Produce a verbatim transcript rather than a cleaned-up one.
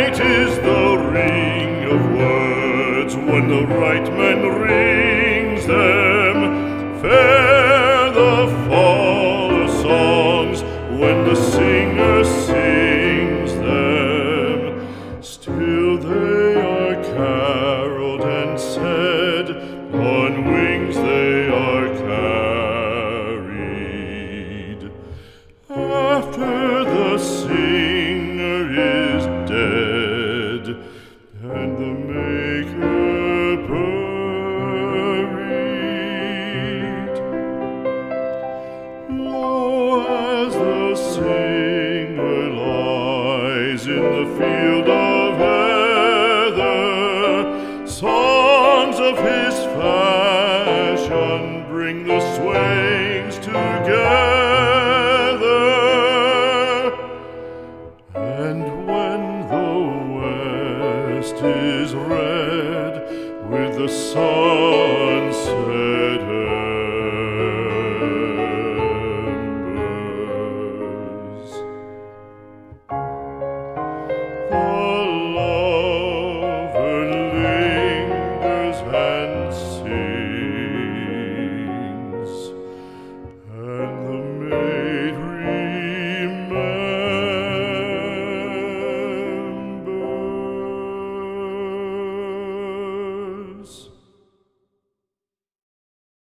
Sweet is the ring of words when the right man rings them. Fair the fall of songs when the singer sings them. Still they are caroled and said, on wings they are carried. After the singer is dead and the maker buried, lo, as the singer lies in the field of heather, songs of his fashion bring the swains together. And when the west is red with the sun